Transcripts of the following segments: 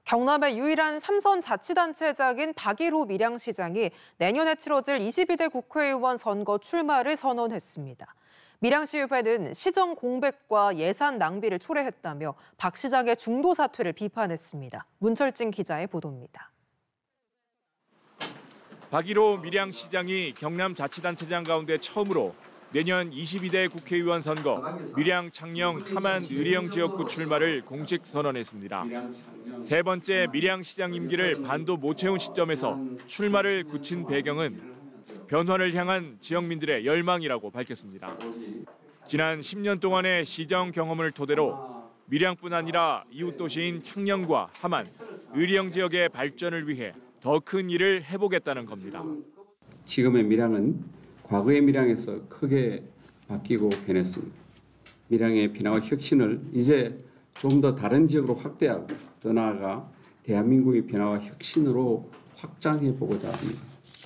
경남의 유일한 삼선 자치단체장인 박일호 밀양시장이 내년에 치러질 22대 국회의원 선거 출마를 선언했습니다. 밀양시의회는 시정 공백과 예산 낭비를 초래했다며 박 시장의 중도 사퇴를 비판했습니다. 문철진 기자의 보도입니다. 박일호 밀양시장이 경남자치단체장 가운데 처음으로 내년 22대 국회의원 선거 밀양, 창녕, 함안, 의령 지역구 출마를 공식 선언했습니다. 세 번째 밀양시장 임기를 반도 못 채운 시점에서 출마를 굳힌 배경은 변화를 향한 지역민들의 열망이라고 밝혔습니다. 지난 10년 동안의 시정 경험을 토대로 밀양뿐 아니라 이웃 도시인 창녕과 함안, 의령 지역의 발전을 위해 더 큰 일을 해보겠다는 겁니다. 지금의 밀양은 과거의 밀양에서 크게 바뀌고 변했습니다. 밀양의 변화와 혁신을 이제 좀 더 다른 지역으로 확대하고 더 나아가 대한민국의 변화와 혁신으로 확장해보고자 합니다.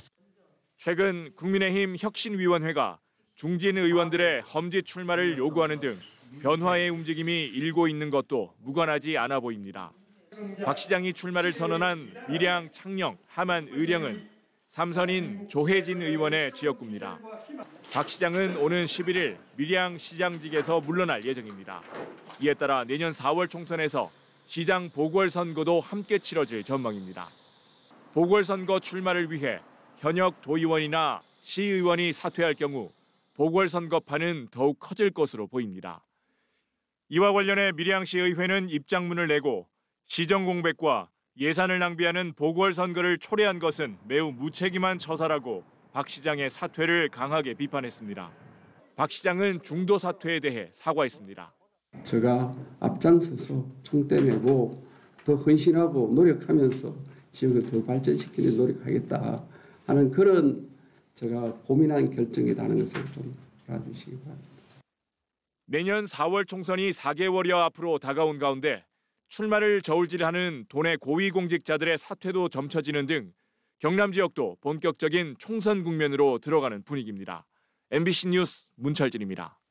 최근 국민의힘 혁신위원회가 중진 의원들의 험지 출마를 요구하는 등 변화의 움직임이 일고 있는 것도 무관하지 않아 보입니다. 박 시장이 출마를 선언한 밀양, 창녕, 함안, 의령은 삼선인 조혜진 의원의 지역구입니다. 박 시장은 오는 11일 밀양 시장직에서 물러날 예정입니다. 이에 따라 내년 4월 총선에서 시장 보궐선거도 함께 치러질 전망입니다. 보궐선거 출마를 위해 현역 도의원이나 시의원이 사퇴할 경우 보궐선거판은 더욱 커질 것으로 보입니다. 이와 관련해 밀양시의회는 입장문을 내고 시정 공백과 예산을 낭비하는 보궐선거를 초래한 것은 매우 무책임한 처사라고 박 시장의 사퇴를 강하게 비판했습니다. 박 시장은 중도 사퇴에 대해 사과했습니다. 제가 앞장서서 총대 내고 더 헌신하고 노력하면서 지역을 더 발전시키는 노력하겠다 하는 그런 제가 고민한 결정이라는 것을 좀 알아주시기 바랍니다. 내년 4월 총선이 4개월여 앞으로 다가온 가운데 출마를 저울질하는 도내 고위공직자들의 사퇴도 점쳐지는 등 경남 지역도 본격적인 총선 국면으로 들어가는 분위기입니다. MBC 뉴스 문철진입니다.